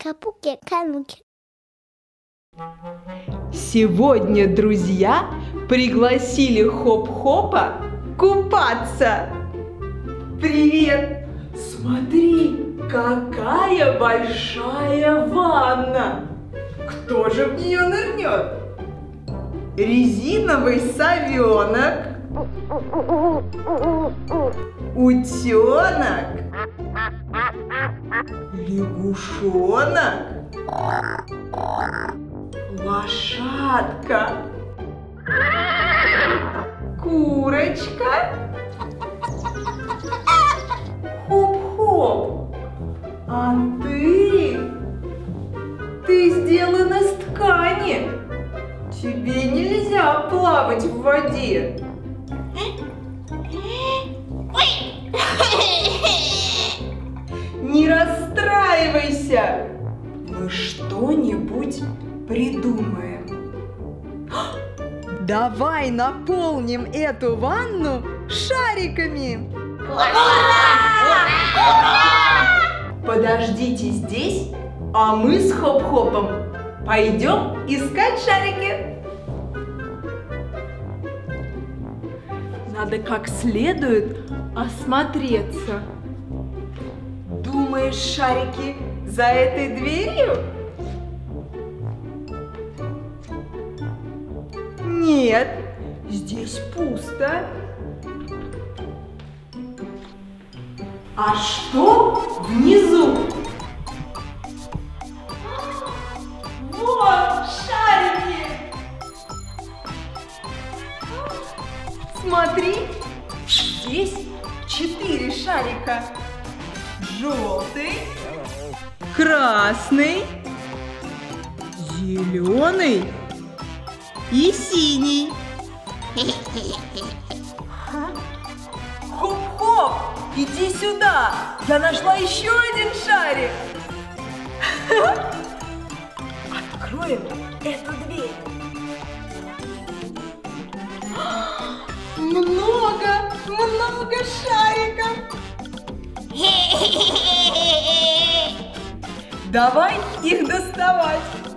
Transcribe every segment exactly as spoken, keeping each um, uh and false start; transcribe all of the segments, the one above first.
Капуки-кануки. Сегодня друзья пригласили Хоп-Хопа купаться. Привет! Смотри, какая большая ванна! Кто же в нее нырнет? Резиновый совенок, утенок, лягушонок, лошадка, курочка. Хоп-хоп, а ты, ты сделан из ткани. Тебе нельзя плавать в воде. Не расстраивайся. Мы что-нибудь придумаем. Давай наполним эту ванну шариками. Подождите здесь, а мы с Хоп-Хопом пойдем искать шарики. Надо как следует осмотреться. Думаешь, шарики за этой дверью? Нет, здесь пусто. А что внизу? Вот шарики! Смотри, здесь четыре шарика. Желтый, красный, зеленый и синий. Хоп-хоп, иди сюда! Я нашла еще один шарик. Откроем эту дверь. Много, много шариков. Давай их доставать.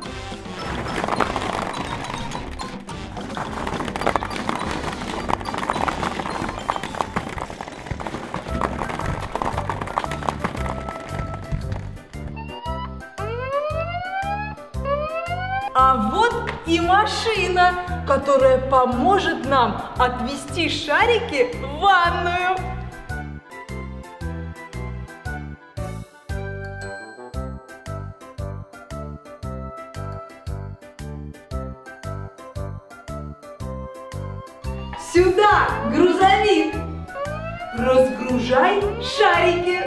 А вот и машина, которая поможет нам отвезти шарики в ванную. Сюда, грузовик! Разгружай шарики!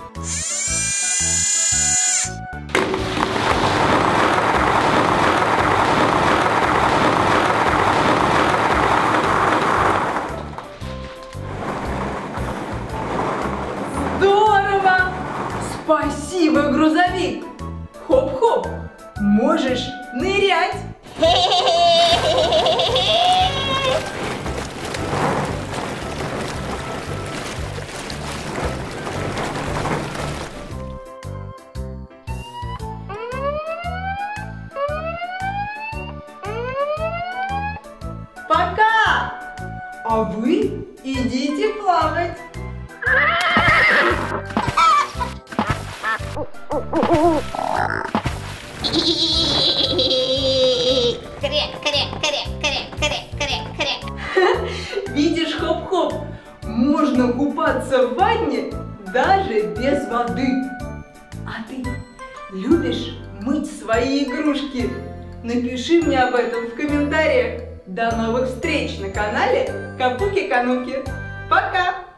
Здорово! Спасибо, грузовик! Хоп-хоп, можешь нырять! Пока! А вы идите плавать. Видишь, Хоп-Хоп, можно купаться в ванне даже без воды. А ты любишь мыть свои игрушки? Напиши мне об этом в комментариях. До новых встреч на канале Капуки-кануки. Пока!